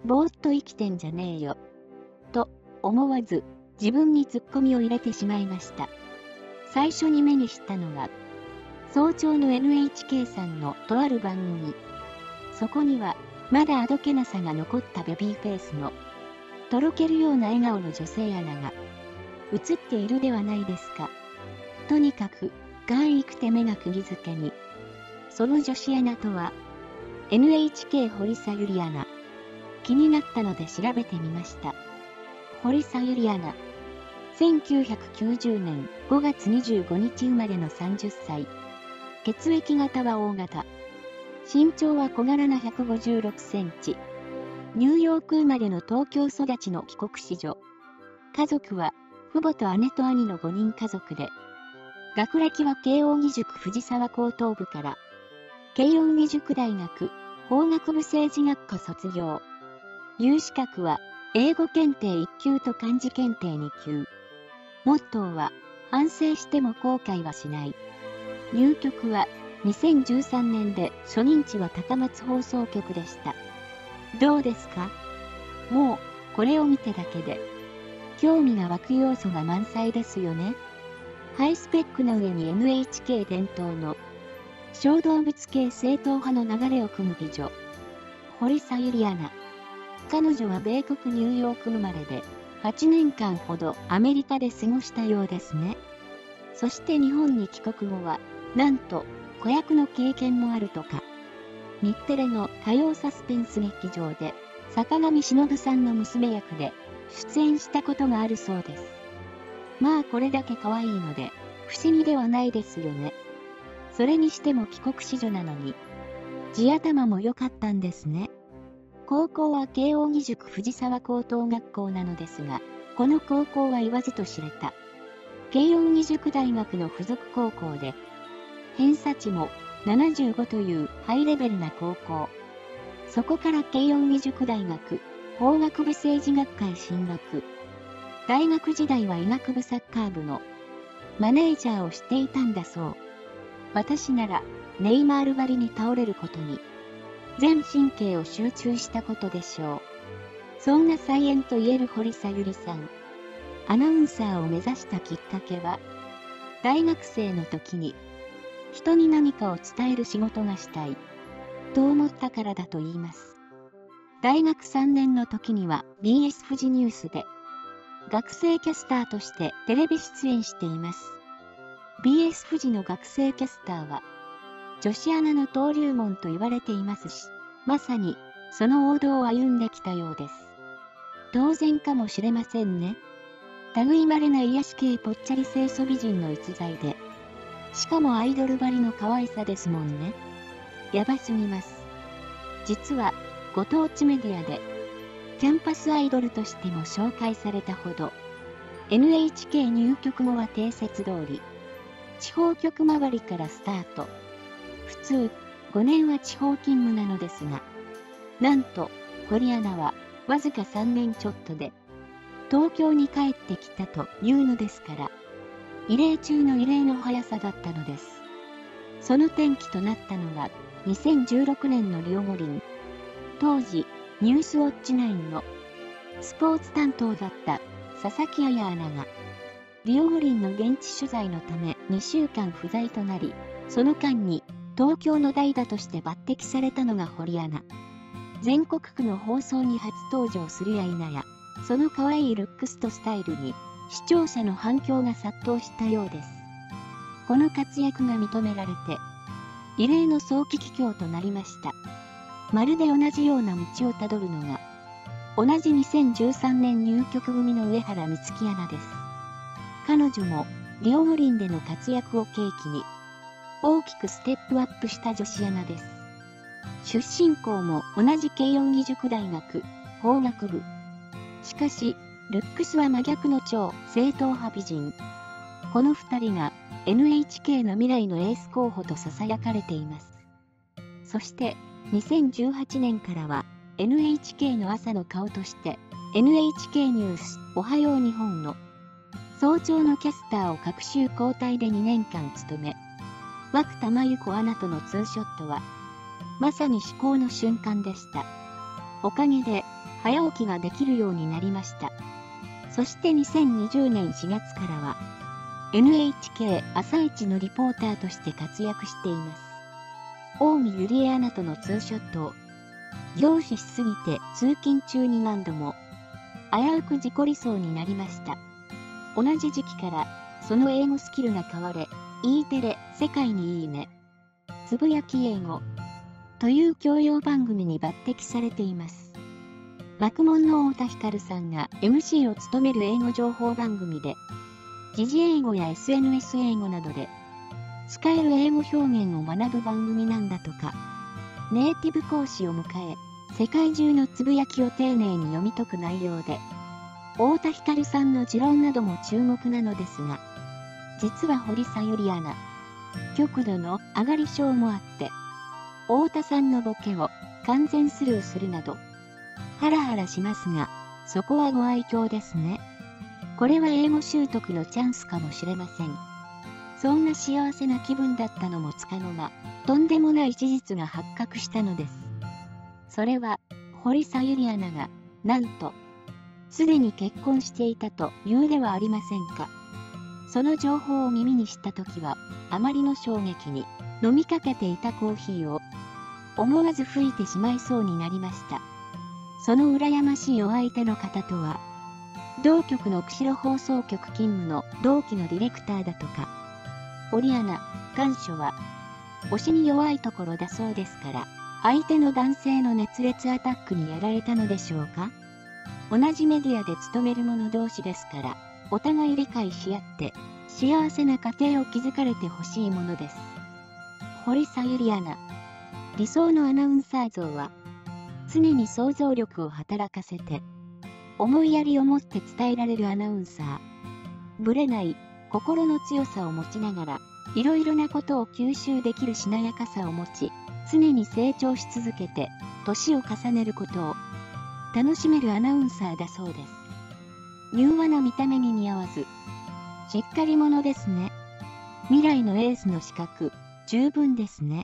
ぼーっと生きてんじゃねえよ。と思わず自分にツッコミを入れてしまいました。最初に目にしたのが、早朝の NHK さんのとある番組。そこには、まだあどけなさが残ったベビーフェイスの、とろけるような笑顔の女性アナが、映っているではないですか。とにかく、可愛くて目が釘付けに。その女子アナとは、NHK 堀さゆりアナ。気になったので調べてみました。堀さゆりアナ。1990年5月25日生まれの30歳。血液型は O 型。身長は小柄な156センチ。ニューヨーク生まれの東京育ちの帰国子女。家族は父母と姉と兄の5人家族で、学歴は慶應義塾藤沢高等部から、慶應義塾大学法学部政治学科卒業。有資格は英語検定1級と漢字検定2級。モットーは反省しても後悔はしない。入局は2013年で初任地は高松放送局でした。どうですか？もうこれを見てだけで興味が湧く要素が満載ですよね。ハイスペックの上に NHK 伝統の小動物系正統派の流れを組む美女。堀さゆりアナ。彼女は米国ニューヨーク生まれで8年間ほどアメリカで過ごしたようですね。そして日本に帰国後はなんと子役の経験もあるとか。日テレの火曜サスペンス劇場で坂上忍さんの娘役で出演したことがあるそうです。まあこれだけ可愛いので不思議ではないですよね。それにしても帰国子女なのに地頭も良かったんですね。高校は慶應義塾藤沢高等学校なのですが、この高校は言わずと知れた慶應義塾大学の附属高校で、偏差値も75というハイレベルな高校。そこから慶應義塾大学法学部政治学科へ進学。大学時代は医学部サッカー部のマネージャーをしていたんだそう。私ならネイマールばりに倒れることに全神経を集中したことでしょう。そんな才媛と言える堀さゆりさん。アナウンサーを目指したきっかけは、大学生の時に人に何かを伝える仕事がしたいと思ったからだと言います。大学3年の時には BS フジニュースで学生キャスターとしてテレビ出演しています。BS フジの学生キャスターは女子アナの登竜門と言われていますし、まさにその王道を歩んできたようです。当然かもしれませんね。類まれな癒し系ぽっちゃり清楚美人の逸材で、しかもアイドルばりの可愛さですもんね。やばすぎます。実はご当地メディアでキャンパスアイドルとしても紹介されたほど、NHK 入局後は定説通り、地方局周りからスタート。普通、5年は地方勤務なのですが、なんと、堀アナは、わずか3年ちょっとで、東京に帰ってきたというのですから、異例中の異例の速さだったのです。その転機となったのが、2016年のリオ五輪。当時、ニュースウォッチ9のスポーツ担当だった佐々木彩アナが、リオ五輪の現地取材のため2週間不在となり、その間に、東京の代打として抜擢されたのが堀アナ。全国区の放送に初登場するや否や、その可愛いルックスとスタイルに視聴者の反響が殺到したようです。この活躍が認められて、異例の早期帰郷となりました。まるで同じような道をたどるのが、同じ2013年入局組の上原美月アナです。彼女もリオ五輪での活躍を契機に、大きくステップアップした女子アナです。出身校も同じ慶應義塾大学法学部。しかし、ルックスは真逆の超正統派美人。この2人が NHK の未来のエース候補と囁かれています。そして、2018年からは NHK の朝の顔として NHK ニュースおはよう日本の早朝のキャスターを隔週交代で2年間務め、涌田真由子アナとのツーショットは、まさに至高の瞬間でした。おかげで、 早起きができるようになりました。そして2020年4月からは NHK 朝一のリポーターとして活躍しています。近江ゆりえアナとのツーショットを凝視しすぎて通勤中に何度も危うく事故りそうになりました。同じ時期からその英語スキルが買われ、E テレ世界にいいねつぶやき英語という教養番組に抜擢されています。爆問の太田光さんが MC を務める英語情報番組で、時事英語や SNS 英語などで使える英語表現を学ぶ番組なんだとか。ネイティブ講師を迎え、世界中のつぶやきを丁寧に読み解く内容で、太田光さんの持論なども注目なのですが、実は堀さゆりアナ、極度の上がり症もあって、太田さんのボケを完全スルーするなど、ハラハラしますが、そこはご愛嬌ですね。これは英語習得のチャンスかもしれません。そんな幸せな気分だったのもつかの間、とんでもない事実が発覚したのです。それは、堀さゆりアナが、なんと、すでに結婚していたというではありませんか。その情報を耳にしたときは、あまりの衝撃に、飲みかけていたコーヒーを、思わず吹いてしまいそうになりました。その羨ましいお相手の方とは、同局の釧路放送局勤務の同期のディレクターだとか、堀アナ、願書は、推しに弱いところだそうですから、相手の男性の熱烈アタックにやられたのでしょうか。同じメディアで勤める者同士ですから、お互い理解し合って、幸せな家庭を築かれてほしいものです。堀さゆりアナ、理想のアナウンサー像は、常に想像力を働かせて、思いやりを持って伝えられるアナウンサー。ぶれない、心の強さを持ちながら、いろいろなことを吸収できるしなやかさを持ち、常に成長し続けて、年を重ねることを楽しめるアナウンサーだそうです。柔和な見た目に似合わず、しっかり者ですね。未来のエースの資格、十分ですね。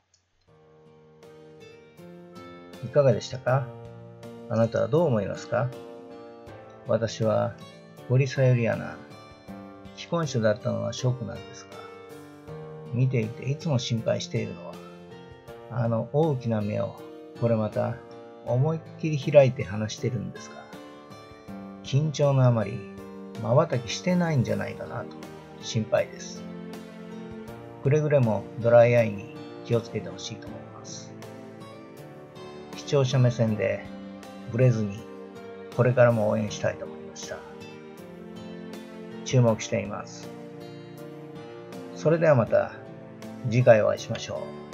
いかがでしたか？あなたはどう思いますか？私は、堀さゆりアナ、既婚者だったのはショックなんですが、見ていていつも心配しているのは、あの大きな目をこれまた思いっきり開いて話してるんですが、緊張のあまり瞬きしてないんじゃないかなと心配です。くれぐれもドライアイに気をつけてほしいと思います。視聴者目線でブレずにこれからも応援したいと思いました。注目しています。それではまた次回お会いしましょう。